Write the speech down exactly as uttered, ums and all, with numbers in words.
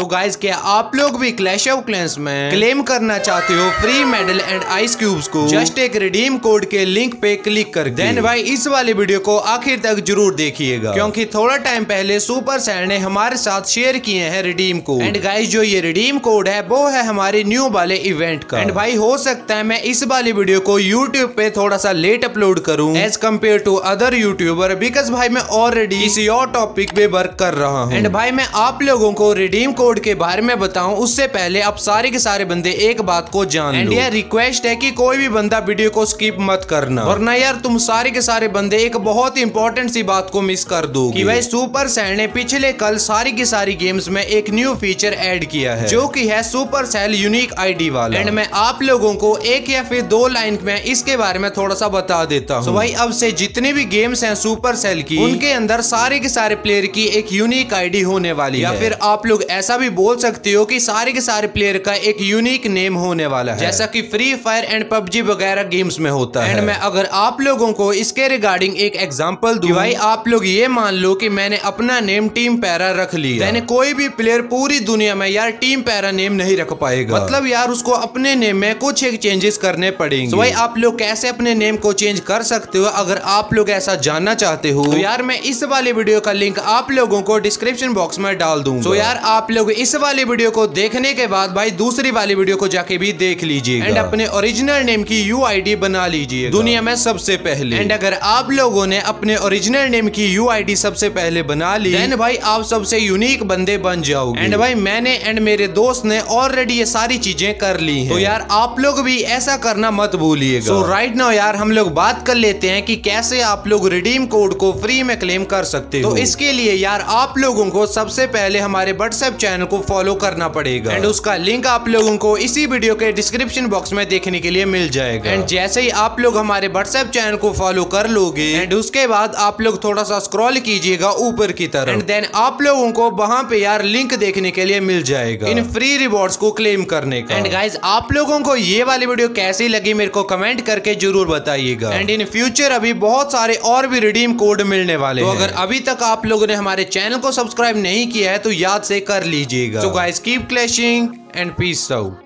तो गाइस क्या आप लोग भी क्लैश ऑफ क्लैंस में क्लेम करना चाहते हो free medal and ice cubes को? जस्ट एक रिडीम कोड के लिंक पे क्लिक कर देन भाई इस वाले वीडियो को आखिर तक जरूर देखिएगा, क्योंकि थोड़ा टाइम पहले सुपर सेल ने हमारे साथ शेयर किए हैं रिडीम कोड। एंड गाइस जो ये रिडीम कोड है वो है हमारे न्यू वाले इवेंट का। एंड भाई हो सकता है मैं इस वाले वीडियो को यूट्यूब पे थोड़ा सा लेट अपलोड करूँ as compare to other YouTuber, because भाई मैं ऑलरेडी किसी और टॉपिक पे वर्क कर रहा हूँ। एंड भाई मैं आप लोगों को रिडीम कोड के बारे में बताऊं उससे पहले आप सारे के सारे बंदे एक बात को जान लो। एंड ये रिक्वेस्ट है कि कोई भी बंदा वीडियो को स्किप मत करना, वरना यार तुम सारे के सारे बंदे एक बहुत इंपॉर्टेंट सी बात को मिस कर दो कि भाई सुपर सेल ने पिछले कल सारी की सारी गेम्स में एक न्यू फीचर ऐड किया है जो कि है सुपर सेल यूनिक आईडी वाला। एंड मैं आप लोगों को एक या फिर दो लाइन में इसके बारे में थोड़ा सा बता देता हूँ। तो भाई अब से जितने भी गेम्स हैं सुपर सेल की, उनके अंदर सारे के सारे प्लेयर की एक यूनिक आईडी होने वाली है, या फिर आप लोग ऐसा भी बोल सकते हो कि सारे के सारे प्लेयर का एक यूनिक नेम होने वाला है, जैसा कि फ्री फायर एंड पबजी वगैरह गेम्स में होता है। एंड मैं अगर आप लोगों को इसके रिगार्डिंग एक एग्जांपल दूं, भाई आप लोग ये मान लो कि मैंने अपना नेम टीम पैरा रख लिया, यानी कोई भी प्लेयर पूरी दुनिया में यार टीम पैरा नेम नहीं रख पाएगा, मतलब यार उसको अपने नेम में कुछ एक चेंजेस करने पड़ेंगे। तो भाई आप लोग कैसे अपने नेम को चेंज कर सकते हो, अगर आप लोग ऐसा जानना चाहते हो तो यार मैं इस वाले वीडियो का लिंक आप लोगों को डिस्क्रिप्शन बॉक्स में डाल दूंगा। तो यार आप लोग इस वाली वीडियो को देखने के बाद भाई दूसरी वाली वीडियो को जाके भी देख लीजिएगा एंड अपने ओरिजिनल नेम की यूआईडी बना लीजिए दुनिया में सबसे पहले। एंड अगर आप लोगों ने अपने ओरिजिनल नेम की यूआईडी सबसे पहले बना ली देन भाई आप सबसे यूनिक बंदे बन जाओगे। एंड भाई मैंने एंड मेरे दोस्त ने ऑलरेडी ये सारी चीजें कर ली हैं, तो यार आप लोग भी ऐसा करना मत भूलिएगा। सो राइट नाउ यार हम लोग बात कर लेते हैं कि कैसे आप लोग रिडीम कोड को फ्री में क्लेम कर सकते हो। तो इसके लिए यार आप लोगों को सबसे पहले हमारे व्हाट्सएप चैनल को फॉलो करना पड़ेगा एंड उसका लिंक आप लोगों को इसी वीडियो के डिस्क्रिप्शन बॉक्स में देखने के लिए मिल जाएगा। एंड जैसे ही आप लोग हमारे व्हाट्सएप चैनल को फॉलो कर लोगे एंड उसके बाद आप लोग थोड़ा सा स्क्रॉल कीजिएगा ऊपर की तरफ एंड देन आप लोगों को वहां पे यार लिंक देखने के लिए मिल जाएगा इन फ्री रिवॉर्ड्स को क्लेम करने का। एंड गाइज आप लोगों को ये वाली वीडियो कैसी लगी मेरे को कमेंट करके जरूर बताइएगा। एंड इन फ्यूचर अभी बहुत सारे और भी रिडीम कोड मिलने वाले हैं, तो अगर अभी तक आप लोगों ने हमारे चैनल को सब्सक्राइब नहीं किया है तो याद से कर लीजिएगा। So guys keep clashing and peace out.